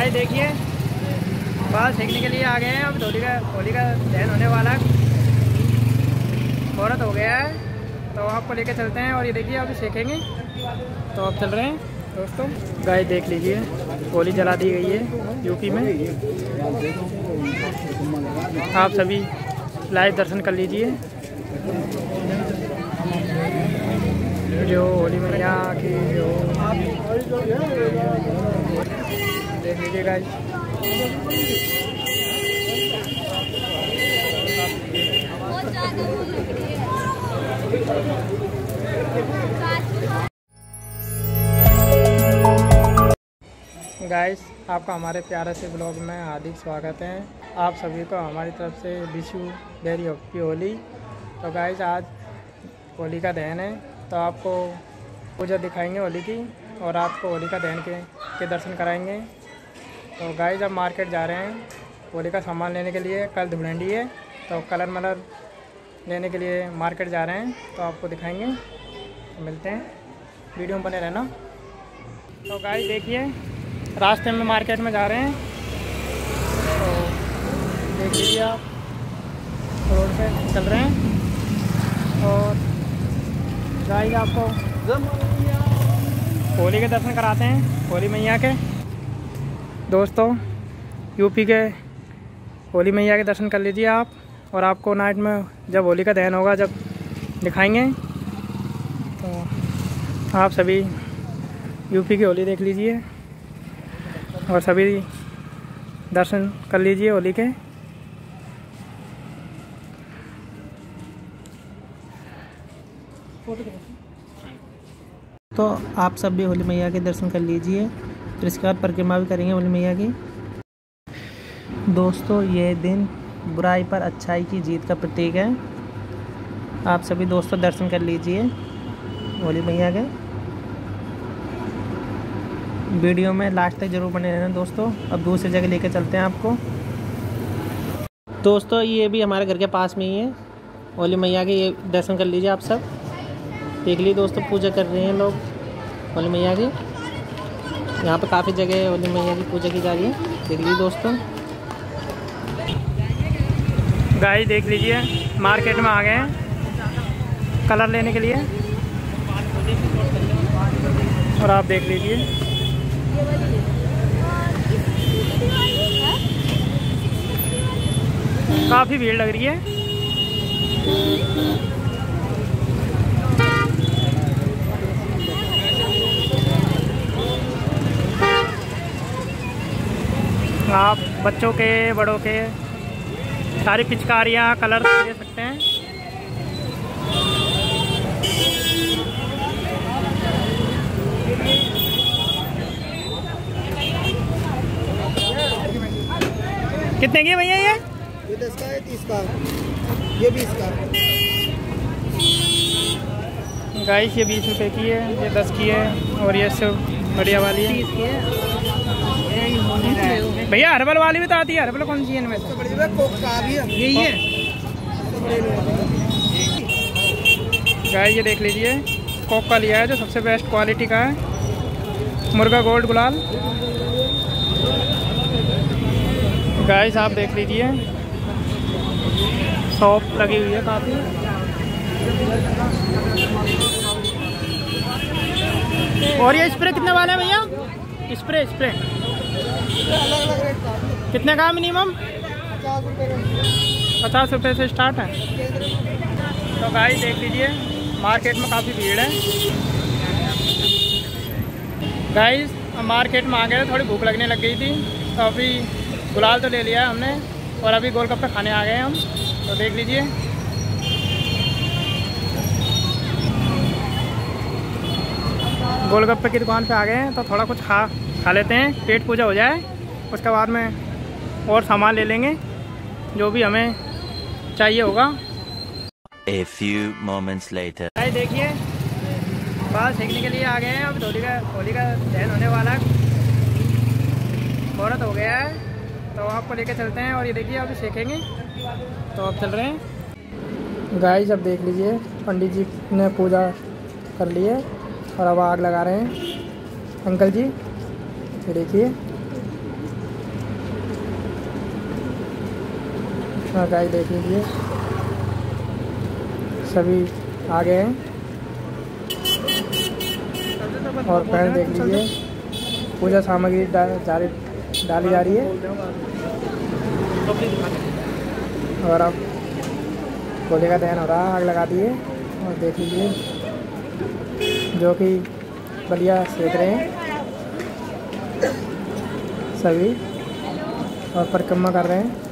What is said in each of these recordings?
Guys देखिए बाल सेकने के लिए आ गए हैं। अब होली का दहन होने वाला है, मुहूर्त हो गया है तो आपको लेके चलते हैं। और ये देखिए अभी सेकेंगे तो अब चल रहे हैं दोस्तों। गाइस देख लीजिए होली जला दी गई है यूपी में। आप सभी लाइव दर्शन कर लीजिए जो होली मैया की जो देख लीजिए गाइस। गाइस आपका हमारे प्यारे से ब्लॉग में हार्दिक स्वागत है। आप सभी को हमारी तरफ से wish you very happy Holi. तो गाइस आज होली का दहन है तो आपको पूजा दिखाएंगे होली की और आपको होली का दहन के दर्शन कराएंगे। तो गाइस अब मार्केट जा रहे हैं होली का सामान लेने के लिए। कल धुलंडी है तो कलर मलर लेने के लिए मार्केट जा रहे हैं तो आपको दिखाएंगे। तो मिलते हैं, वीडियो में बने रहना। तो गाइस देखिए रास्ते में मार्केट में जा रहे हैं तो देख लीजिए आप रोड पे चल रहे हैं। और गाइस आपको होली के दर्शन कराते हैं होली मैया के। दोस्तों यूपी के होली मैया के दर्शन कर लीजिए आप। और आपको नाइट में जब होली का दहन होगा जब दिखाएंगे तो आप सभी यूपी की होली देख लीजिए और सभी दर्शन कर लीजिए होली के। तो आप सब भी होली मैया के दर्शन कर लीजिए, फिर इसके बाद परिक्रमा भी करेंगे होली मैया की। दोस्तों ये दिन बुराई पर अच्छाई की जीत का प्रतीक है। आप सभी दोस्तों दर्शन कर लीजिए होली मैया के। वीडियो में लास्ट तक जरूर बने रहना दोस्तों। अब दूसरी जगह लेके चलते हैं आपको। दोस्तों ये भी हमारे घर के पास में ही है होली मैया के, ये दर्शन कर लीजिए आप सब। देख लीजिए दोस्तों पूजा कर रहे हैं लोग होली मैया की। यहाँ पे काफ़ी जगह होली मैया की पूजा की जा रही है, देख लीजिए दोस्तों। गाइस देख लीजिए मार्केट में आ गए हैं कलर लेने के लिए और आप देख लीजिए काफ़ी भीड़ लग रही है। आप बच्चों के बड़ों के सारी पिचकारियाँ कलर ले सकते हैं। कितने की भैया ये 10 का है, 30 का, ये 20 का। गाइस ये 20 रुपए की है, ये 10 की है और ये सब बढ़िया वाली है। भैया हर्बल वाली भी तो आती है, हर्बल कौन सी है इनमें से? यही है। गाइस ये देख लीजिए कोक का लिया है जो सबसे बेस्ट क्वालिटी का है, मुर्गा गोल्ड गुलाल। गाइस आप देख लीजिए शॉप लगी हुई है काफ़ी। और ये स्प्रे कितने वाले हैं भैया? स्प्रे कितने का मिनिमम? 50 रुपये से स्टार्ट है। तो गाइस देख लीजिए मार्केट में काफ़ी भीड़ है। गाइस मार्केट में आ गए, थोड़ी भूख लगने लग गई थी तो अभी गुलाल तो ले लिया है हमने और अभी गोलगप्पे खाने आ गए हम। तो देख लीजिए गोलगप्पे की दुकान पे आ गए हैं तो थोड़ा कुछ खा लेते हैं, पेट पूजा हो जाए। उसके बाद में और सामान ले लेंगे जो भी हमें चाहिए होगा। A few moments later. भाई देखिए बाल सेकने के लिए आ गए हैं। अब होली का दहन होने वाला है, मुहूर्त हो गया है तो आपको लेके चलते हैं। और ये देखिए अभी सेकेंगे तो अब चल रहे हैं। गाइस अब देख लीजिए पंडित जी ने पूजा कर ली है और अब आग लगा रहे हैं अंकल जी। ये देखिए हाँ गाइस देख लीजिए सभी आ गए हैं और पैर देख लीजिए पूजा सामग्री डाली जा रही है। और अब होली का दहन हो रहा है, आग लगा दिए और देख लीजिए जो कि बलिया सेक रहे हैं सभी और परिक्रमा कर रहे हैं।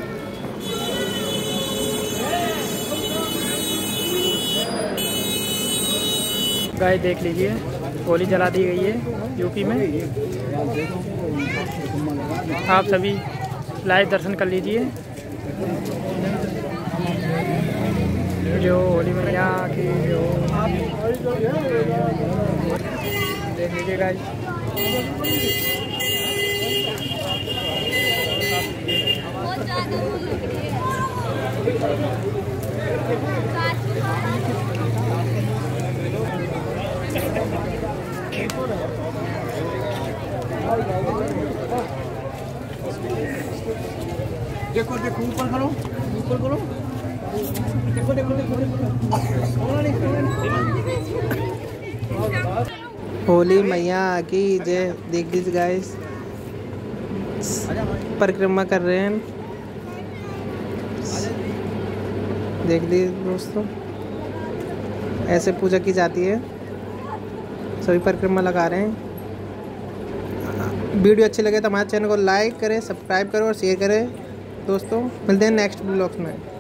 गाइस देख लीजिए होली जला दी गई है यूपी में। आप सभी लाइव दर्शन कर लीजिए जो होली मैया की जो देख लीजिए गाइस। देखो देखो ऊपर करो, ऊपर करो, देखो देखो देखो होली मैया की जय। देख लीजिए गाइस परिक्रमा कर रहे हैं। देख लीजिए दोस्तों ऐसे पूजा की जाती है, सभी परिक्रमा लगा रहे हैं। वीडियो अच्छी लगे तो हमारे चैनल को लाइक करें, सब्सक्राइब करें और शेयर करें। दोस्तों मिलते हैं नेक्स्ट ब्लॉग्स में।